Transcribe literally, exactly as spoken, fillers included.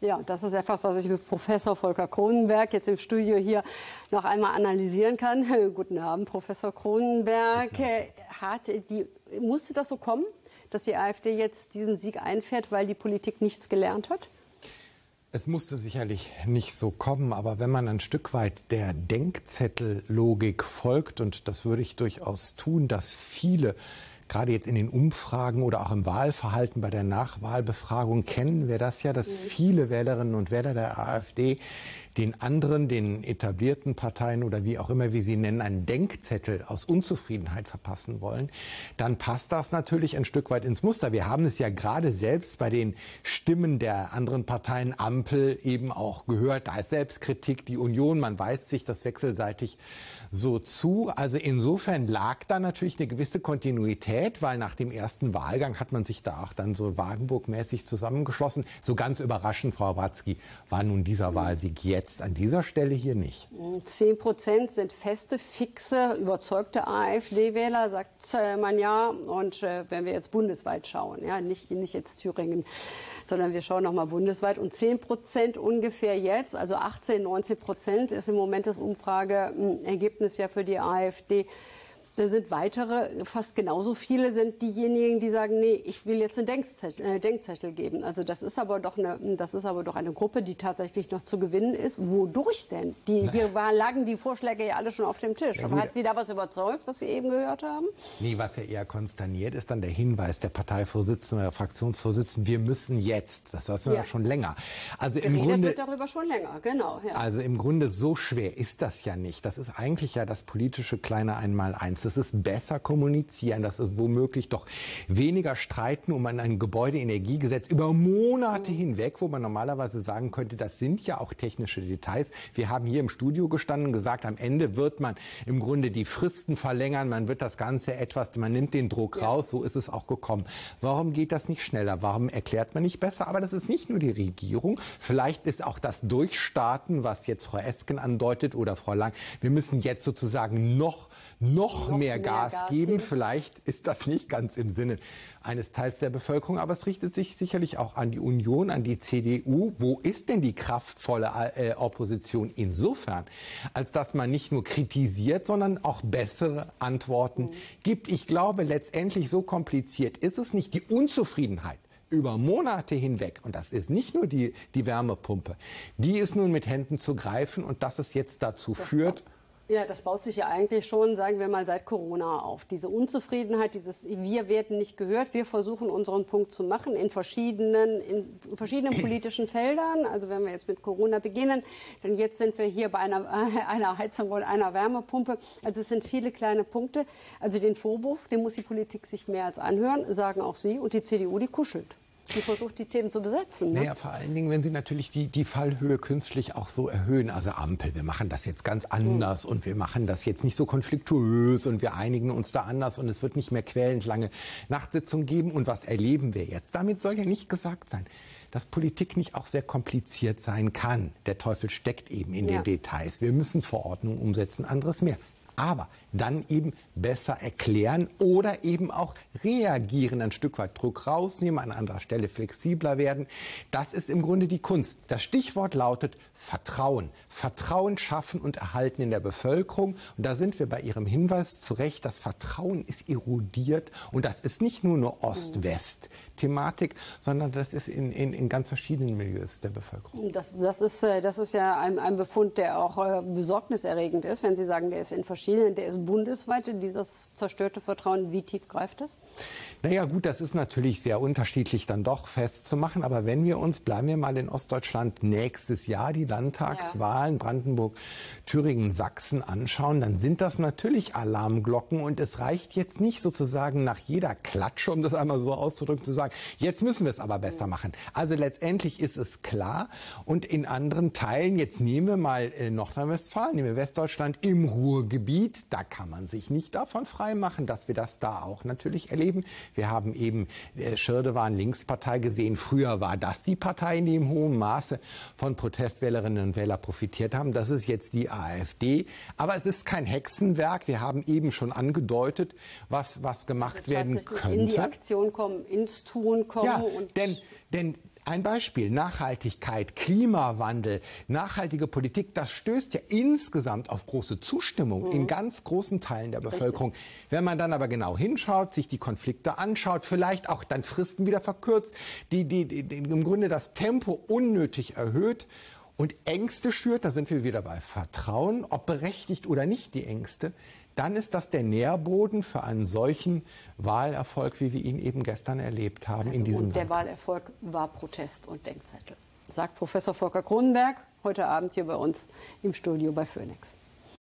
Ja, das ist etwas, was ich mit Professor Volker Cronenberg jetzt im Studio hier noch einmal analysieren kann. Guten Abend, Professor Cronenberg. Hat die, musste das so kommen, dass die AfD jetzt diesen Sieg einfährt, weil die Politik nichts gelernt hat? Es musste sicherlich nicht so kommen, aber wenn man ein Stück weit der Denkzettellogik folgt, und das würde ich durchaus tun, dass viele gerade jetzt in den Umfragen oder auch im Wahlverhalten bei der Nachwahlbefragung kennen wir das ja, dass viele Wählerinnen und Wähler der AfD den anderen, den etablierten Parteien oder wie auch immer wir sie nennen, einen Denkzettel aus Unzufriedenheit verpassen wollen, dann passt das natürlich ein Stück weit ins Muster. Wir haben es ja gerade selbst bei den Stimmen der anderen Parteien, Ampel, eben auch gehört. Da ist Selbstkritik, die Union, man weist sich das wechselseitig so zu. Also insofern lag da natürlich eine gewisse Kontinuität, weil nach dem ersten Wahlgang hat man sich da auch dann so Wagenburg-mäßig zusammengeschlossen. So ganz überraschend, Frau Ratzki, war nun dieser Wahlsieg jetzt an dieser Stelle hier nicht. Zehn Prozent sind feste, fixe, überzeugte AfD-Wähler, sagt man ja. Und äh, wenn wir jetzt bundesweit schauen, ja, nicht, nicht jetzt Thüringen, sondern wir schauen noch mal bundesweit. Und zehn Prozent ungefähr jetzt, also achtzehn, neunzehn Prozent ist im Moment das Umfrageergebnis ja für die AfD. Da sind weitere, fast genauso viele sind diejenigen, die sagen, nee, ich will jetzt einen Denkzettel, äh, Denkzettel geben. Also das ist aber doch eine, das ist aber doch eine Gruppe, die tatsächlich noch zu gewinnen ist. Wodurch denn? Die, hier war, lagen die Vorschläge ja alle schon auf dem Tisch. Aber hat Sie da was überzeugt, was Sie eben gehört haben? Nee, was ja eher konsterniert, ist dann der Hinweis der Parteivorsitzenden oder Fraktionsvorsitzenden, wir müssen jetzt, das weiß man ja schon länger. Also im Geredet Grunde wird darüber schon länger, genau. Ja. Also im Grunde so schwer ist das ja nicht. Das ist eigentlich ja das politische kleine Einmaleins. Das ist besser kommunizieren, das ist womöglich doch weniger streiten um ein Gebäudeenergiegesetz über Monate hinweg, wo man normalerweise sagen könnte, das sind ja auch technische Details. Wir haben hier im Studio gestanden und gesagt, am Ende wird man im Grunde die Fristen verlängern, man wird das Ganze etwas, man nimmt den Druck ja. raus, so ist es auch gekommen. Warum geht das nicht schneller? Warum erklärt man nicht besser? Aber das ist nicht nur die Regierung, vielleicht ist auch das Durchstarten, was jetzt Frau Esken andeutet oder Frau Lang, wir müssen jetzt sozusagen noch, noch, noch mehr, mehr Gas, Gas geben. geben. Vielleicht ist das nicht ganz im Sinne eines Teils der Bevölkerung, aber es richtet sich sicherlich auch an die Union, an die C D U. Wo ist denn die kraftvolle äh, Opposition insofern, als dass man nicht nur kritisiert, sondern auch bessere Antworten mhm. gibt? Ich glaube, letztendlich so kompliziert ist es nicht. Die Unzufriedenheit über Monate hinweg, und das ist nicht nur die, die Wärmepumpe, die ist nun mit Händen zu greifen, und dass es jetzt dazu das führt, ja, das baut sich ja eigentlich schon, sagen wir mal, seit Corona auf. Diese Unzufriedenheit, dieses Wir werden nicht gehört. Wir versuchen, unseren Punkt zu machen in verschiedenen, in verschiedenen politischen Feldern. Also wenn wir jetzt mit Corona beginnen, dann jetzt sind wir hier bei einer, äh, einer Heizung oder einer Wärmepumpe. Also es sind viele kleine Punkte. Also den Vorwurf, den muss die Politik sich mehr als anhören, sagen auch Sie. Und die C D U, die kuschelt. Die versucht, die Themen zu besetzen. Ne? Naja, vor allen Dingen, wenn Sie natürlich die, die Fallhöhe künstlich auch so erhöhen. Also Ampel, wir machen das jetzt ganz anders mhm. und wir machen das jetzt nicht so konfliktuös und wir einigen uns da anders und es wird nicht mehr quälend lange Nachtsitzungen geben. Und was erleben wir jetzt? Damit soll ja nicht gesagt sein, dass Politik nicht auch sehr kompliziert sein kann. Der Teufel steckt eben in ja. den Details. Wir müssen Verordnungen umsetzen, anderes mehr. Aber dann eben besser erklären oder eben auch reagieren, ein Stück weit Druck rausnehmen, an anderer Stelle flexibler werden. Das ist im Grunde die Kunst. Das Stichwort lautet Vertrauen. Vertrauen schaffen und erhalten in der Bevölkerung. Und da sind wir bei Ihrem Hinweis zu Recht, das Vertrauen ist erodiert. Und das ist nicht nur eine Ost-West-Thematik, sondern das ist in, in, in ganz verschiedenen Milieus der Bevölkerung. Das, das, ist, das ist ja ein, ein Befund, der auch äh, besorgniserregend ist, wenn Sie sagen, der ist in verschiedenen, der ist bundesweit, dieses zerstörte Vertrauen. Wie tief greift das? Naja gut, das ist natürlich sehr unterschiedlich dann doch festzumachen. Aber wenn wir uns, bleiben wir mal in Ostdeutschland, nächstes Jahr die Landtagswahlen, ja. Brandenburg, Thüringen, Sachsen anschauen, dann sind das natürlich Alarmglocken. Und es reicht jetzt nicht sozusagen nach jeder Klatsche, um das einmal so auszudrücken, zu sagen, jetzt müssen wir es aber besser machen. Also letztendlich ist es klar. Und in anderen Teilen, jetzt nehmen wir mal Nordrhein-Westfalen, nehmen wir Westdeutschland im Ruhrgebiet, da kann man sich nicht davon freimachen, dass wir das da auch natürlich erleben. Wir haben eben äh, Schirdewan Linkspartei gesehen. Früher war das die Partei, die im hohen Maße von Protestwählerinnen und Wählern profitiert haben. Das ist jetzt die AfD. Aber es ist kein Hexenwerk. Wir haben eben schon angedeutet, was, was gemacht also werden könnte. In die Aktion kommen, ins Tun kommen. Ja, und denn, denn Ein Beispiel, Nachhaltigkeit, Klimawandel, nachhaltige Politik, das stößt ja insgesamt auf große Zustimmung mhm. in ganz großen Teilen der Bevölkerung. Richtig. Wenn man dann aber genau hinschaut, sich die Konflikte anschaut, vielleicht auch dann Fristen wieder verkürzt, die, die, die, die im Grunde das Tempo unnötig erhöht und Ängste schürt, da sind wir wieder bei Vertrauen, ob berechtigt oder nicht die Ängste, dann ist das der Nährboden für einen solchen Wahlerfolg, wie wir ihn eben gestern erlebt haben. Also in diesem und der Landkreis. Wahlerfolg war Protest und Denkzettel, sagt Professor Volker Kronenberg heute Abend hier bei uns im Studio bei Phoenix.